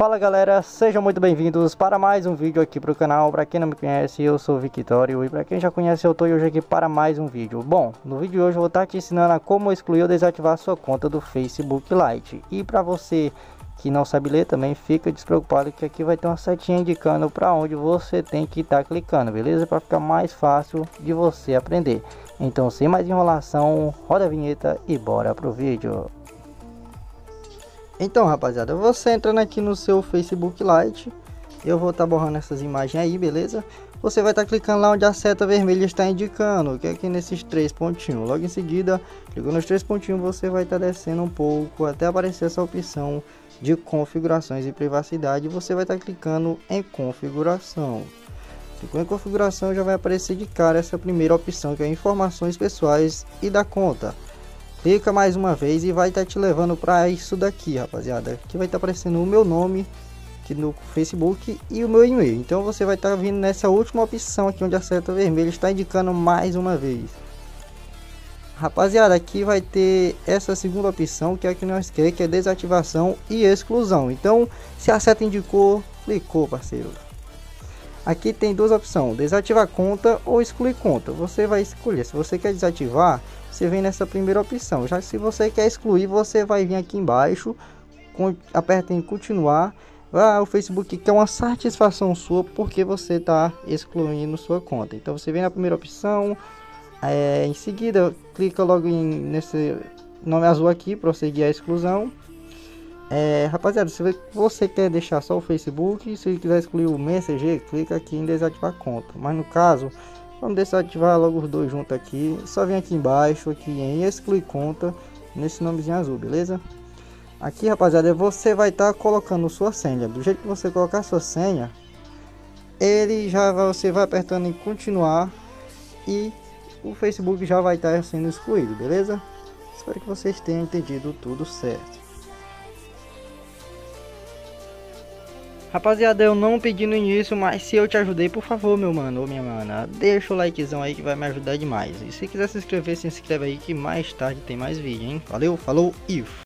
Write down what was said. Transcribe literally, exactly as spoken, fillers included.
Fala galera, sejam muito bem-vindos para mais um vídeo aqui para o canal. Para quem não me conhece, eu sou o Victório, e para quem já conhece, eu tô hoje aqui para mais um vídeo. Bom, no vídeo de hoje eu vou estar te ensinando a como excluir ou desativar a sua conta do Facebook Lite. E para você que não sabe ler também, fica despreocupado que aqui vai ter uma setinha indicando para onde você tem que estar clicando, beleza? Para ficar mais fácil de você aprender. Então, sem mais enrolação, roda a vinheta e bora pro vídeo. Então, rapaziada, você entrando aqui no seu Facebook Lite, eu vou estar tá borrando essas imagens aí, beleza? Você vai estar tá clicando lá onde a seta vermelha está indicando, que é aqui nesses três pontinhos. Logo em seguida, clicando nos três pontinhos, você vai estar tá descendo um pouco até aparecer essa opção de configurações e privacidade. Você vai estar tá clicando em configuração. Clicou em configuração, já vai aparecer de cara essa primeira opção, que é informações pessoais e da conta. Clica mais uma vez e vai estar tá te levando para isso daqui, rapaziada. Aqui vai estar tá aparecendo o meu nome aqui no Facebook e o meu e-mail. Então você vai estar tá vindo nessa última opção aqui onde a seta vermelha está indicando mais uma vez. Rapaziada, aqui vai ter essa segunda opção, que é a que nós queremos, que é desativação e exclusão. Então, se a seta indicou, clicou, parceiro. Aqui tem duas opções, desativar conta ou excluir conta. Você vai escolher. Se você quer desativar, você vem nessa primeira opção. Já se você quer excluir, você vai vir aqui embaixo, aperta em continuar. Ah, o Facebook quer uma satisfação sua porque você está excluindo sua conta. Então você vem na primeira opção, é, em seguida clica logo em, nesse nome azul aqui, prosseguir a exclusão. É, rapaziada, se você quer deixar só o Facebook, se quiser excluir o Messenger, clica aqui em desativar conta. Mas no caso, vamos desativar logo os dois juntos aqui. Só vem aqui embaixo, aqui em excluir conta, nesse nomezinho azul, beleza? Aqui, rapaziada, você vai estar tá colocando sua senha. Do jeito que você colocar sua senha, ele já vai, você vai apertando em continuar e o Facebook já vai estar tá sendo excluído, beleza? Espero que vocês tenham entendido tudo certo. Rapaziada, eu não pedi no início, mas se eu te ajudei, por favor, meu mano ou minha mana, deixa o likezão aí que vai me ajudar demais. E se quiser se inscrever, se inscreve aí que mais tarde tem mais vídeo, hein? Valeu, falou e